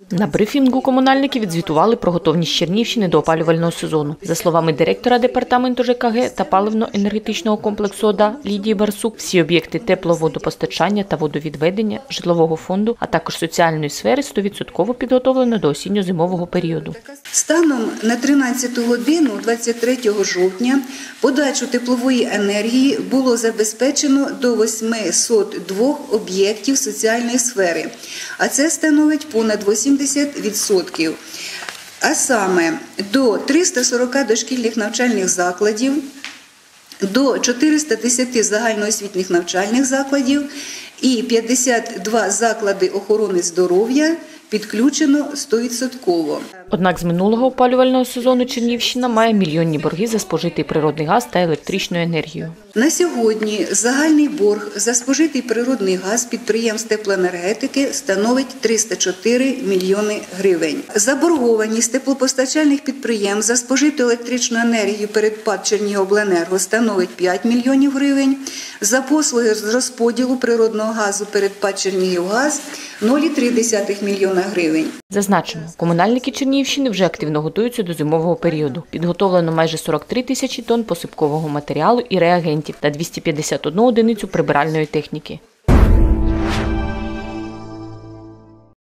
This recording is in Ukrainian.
На брифінгу комунальники відзвітували про готовність Чернігівщини до опалювального сезону. За словами директора департаменту ЖКГ та паливно-енергетичного комплексу ОДА Лідії Барсук, всі об'єкти тепловодопостачання та водовідведення, житлового фонду, а також соціальної сфери 100% підготовлено до осінньо-зимового періоду. Станом на 13 годину 23 жовтня подачу теплової енергії було забезпечено до 802 об'єктів соціальної сфери, а це становить понад 80%. А саме до 340 дошкільних навчальних закладів, до 410 загальноосвітніх навчальних закладів і 52 заклади охорони здоров'я підключено 100%. Однак з минулого опалювального сезону Чернігівщина має мільйонні борги за спожитий природний газ та електричну енергію. На сьогодні загальний борг за спожитий природний газ підприємств теплоенергетики становить 304 мільйони гривень. Заборгованість теплопостачальних підприємств за спожиту електричну енергію перед ПАТ «Чернігівобленерго» становить 5 мільйонів гривень. За послуги з розподілу природного газу перед ПАТ «Чернігівгаз» – 0,3 мільйона гривень. Зазначимо, комунальники Чернігівщини вже активно готуються до зимового періоду. Підготовлено майже 43 тисячі тонн посипкового матеріалу і реагентів та 251 одиницю прибиральної техніки.